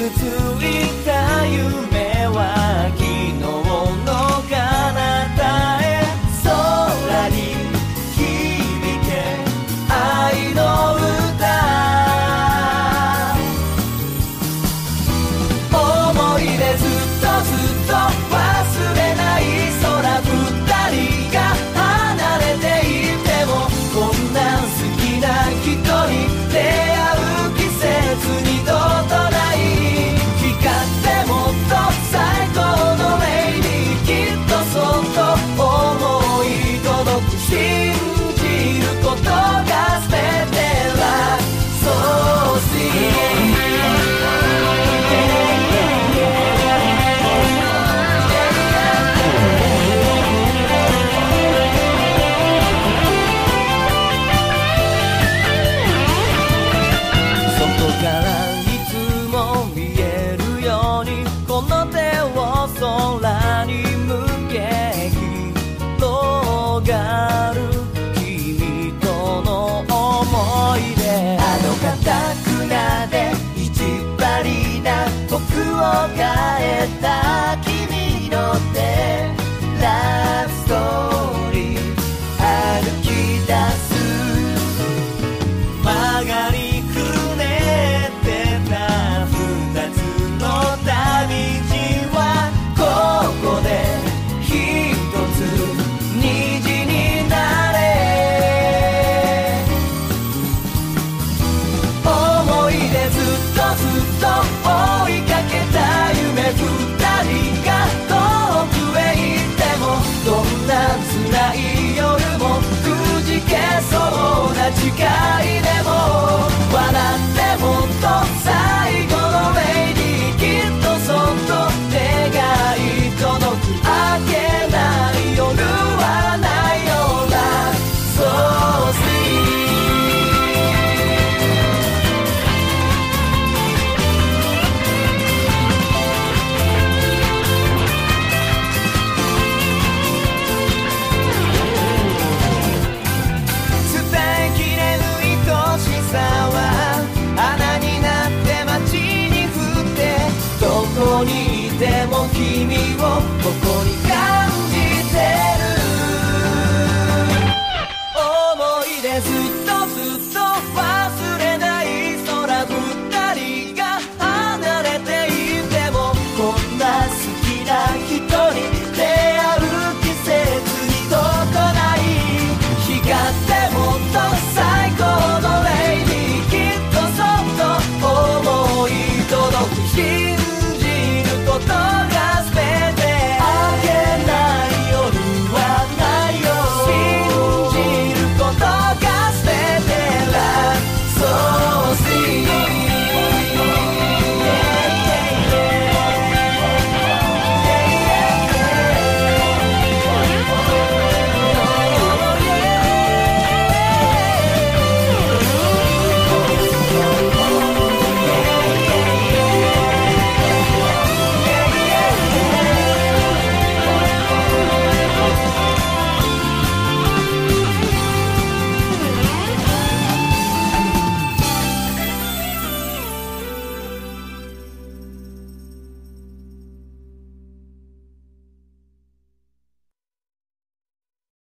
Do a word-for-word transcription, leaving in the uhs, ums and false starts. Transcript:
いた夢は昨日の彼方へ空に響け愛の歌思い出ずっとずっと忘れない空二人が離れていてもこんな好きな人に出会う季節二度とない光ってもっと最高のメイにきっとそっと思い届く信じることが全てはそうし空に向け広がる君との思い出あの固くなで意地張りな僕を変えた君の手ラブストーリー歩き出す曲がりくねってた二つの旅路ここで一つ虹になれ思い出ずっとずっと追いかけた夢二人が遠くへ行ってもどんな辛い夜もくじけそうな誓いでも笑ってもっと最後の目にきっとそっと願い届く明けない夜はないようなそうし捨てきれぬ愛しさは穴になって街に降ってどこにいても君をここに